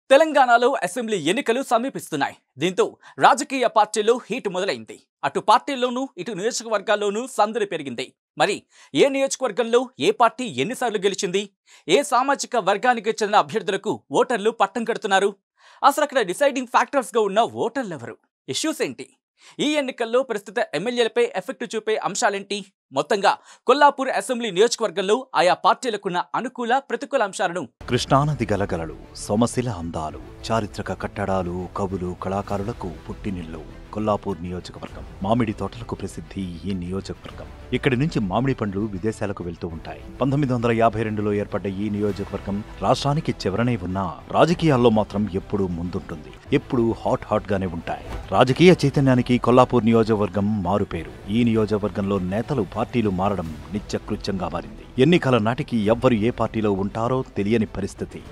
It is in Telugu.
తెలంగాణలో అసెంబ్లీ ఎన్నికలు సమీపిస్తున్నాయి. దీంతో రాజకీయ పార్టీల్లో హీట్ మొదలైంది. అటు పార్టీల్లోనూ ఇటు నియోజకవర్గాల్లోనూ సందడి పెరిగింది. మరి ఏ నియోజకవర్గంలో ఏ పార్టీ ఎన్నిసార్లు గెలిచింది? ఏ సామాజిక వర్గానికి చెందిన అభ్యర్థులకు ఓటర్లు పట్టం కడుతున్నారు? అసలు అక్కడ డిసైడింగ్ ఫ్యాక్టర్స్ గా ఉన్న ఓటర్లు ఎవరు? ఇష్యూస్ ఏంటి? ఈ ఎన్నికల్లో ప్రస్తుత ఎమ్మెల్యేలపై ఎఫెక్ట్ చూపే అంశాలేంటి? మొత్తంగా కొల్లాపూర్ అసెంబ్లీ నియోజకవర్గంలో ఆయా పార్టీలకున్న అనుకూల ప్రతికూల అంశాలను కృష్ణానది గలగలలు, సోమశిల అందాలు, చారిత్రక కట్టడాలు, కవులు, కళాకారులకు పుట్టినిల్లు కొల్లాపూర్ నియోజకవర్గం. మామిడి తోటలకు ప్రసిద్ధి ఈ నియోజకవర్గం. ఇక్కడి నుంచి మామిడి పండ్లు విదేశాలకు వెళ్తూ ఉంటాయి. 1952లో ఏర్పడ్డ ఈ నియోజకవర్గం రాష్ట్రానికి చివరనే ఉన్నా రాజకీయాల్లో మాత్రం ఎప్పుడూ ముందుంటుంది. ఎప్పుడూ హాట్ గానే ఉంటాయి. రాజకీయ చైతన్యానికి కొల్లాపూర్ నియోజకవర్గం మారుపేరు. ఈ నియోజకవర్గంలో నేతలు, పార్టీలు మారడం నిత్యకృత్యంగా మారింది. ఎన్నికల నాటికి ఎవ్వరు ఏ పార్టీలో ఉంటారో తెలియని పరిస్థితి.